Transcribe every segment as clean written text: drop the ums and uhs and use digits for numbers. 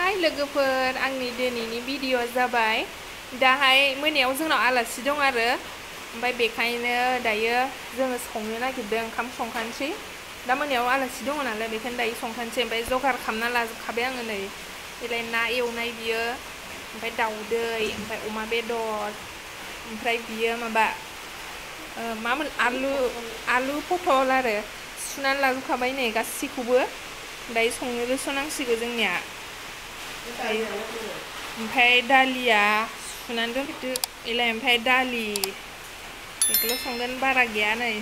हाय लोगोफोर आंनि दिनैनि भिडिअ जाबाय दाहाय मोनायाव जोंनाव आलासि दं आरो ओमफ्राय बेखायनो दायो जोङो संनो नागिरदों ओंखाम संखानोसै दा मोनायाव आलासि दङ नालाय बेखायनो दायो संखानोसै ओमफ्राय जगार खालामना लाजोबखाबाय आङो नै बेलाय ना एवनाय बियो ओमफ्राय दाउदै ओमफ्राय अमा बेदर ओमफ्राय बियो माबा मामोन आलु पटल आरो सुनानै लाजोबखाबाय नै गासिखौबो दायो संनो रोसोनांसिगौ जोंनिया ओमफ्राय दालिया सुनानै दोनफैदो एलाय ओमफ्राय दालि बेखौल' संगोन बारा गैया नै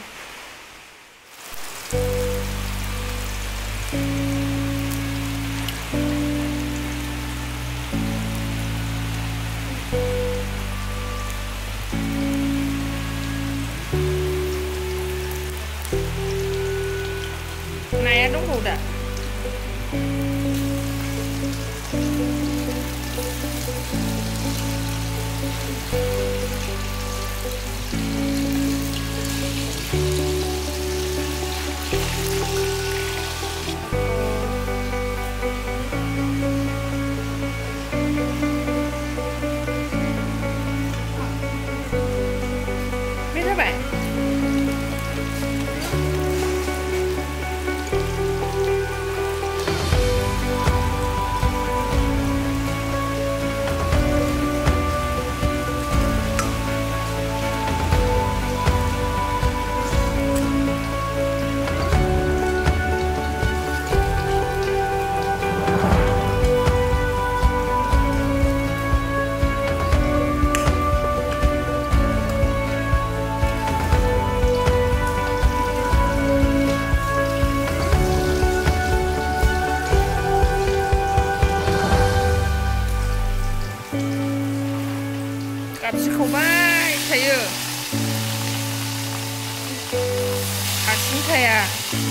नाया दंबावो दा बे जाबाय गाबज्रिखावबाय थायो हारसिं थाया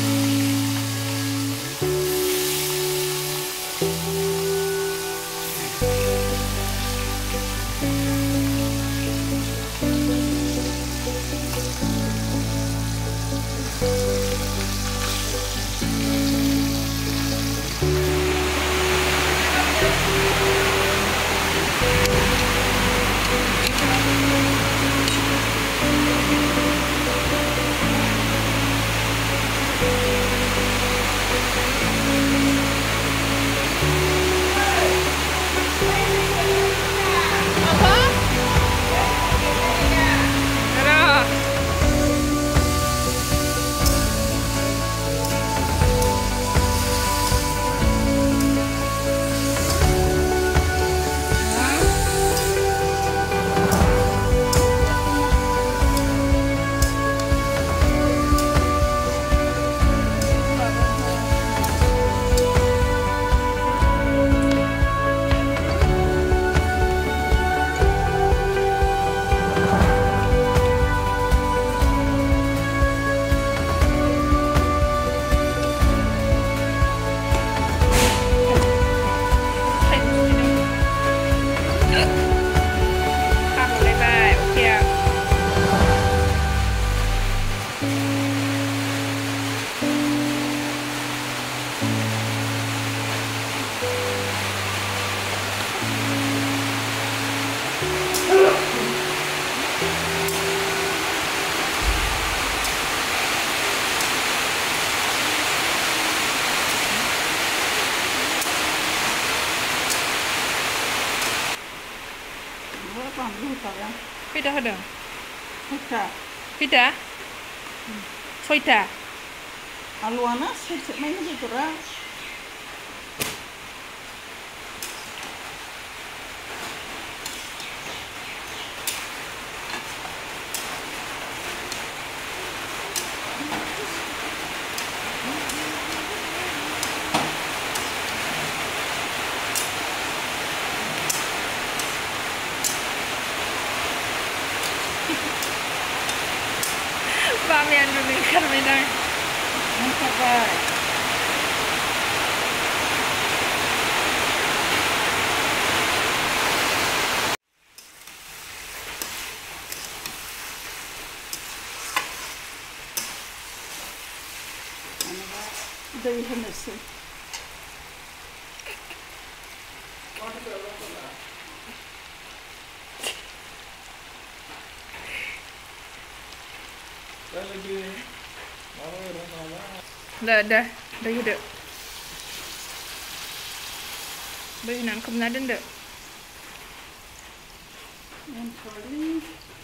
खैथा होदों खैथा सयथा आलुआनो सेरसेबनायनि बेदरा बाबायानो नुनो ओंखारबायदां ओंखारबाय दै होनोसै Dah gitu. Beri nangkep naden deh. And sorry.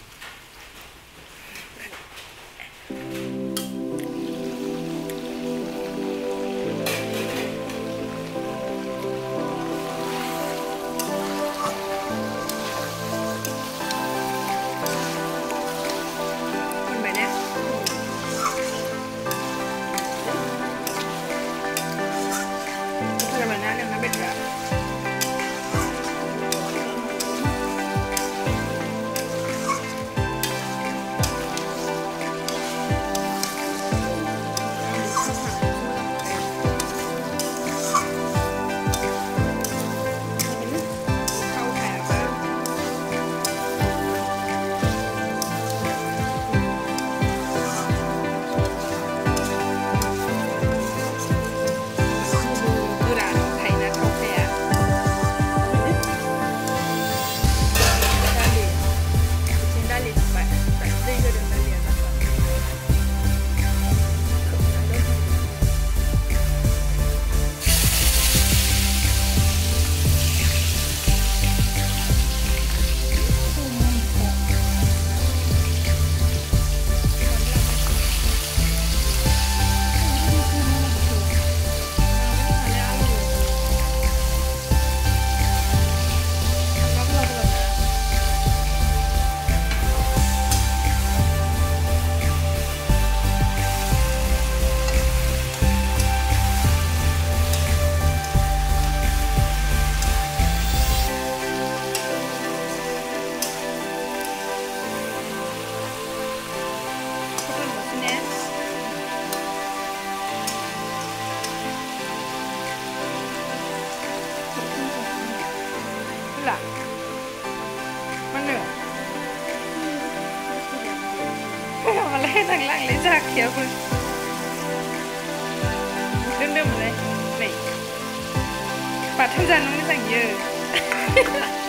Là mana? Malah thằng lặng lấy ra khéo rồi. Đâm đâm này. Này. Bà tham gia nó mới rảnh nhờ.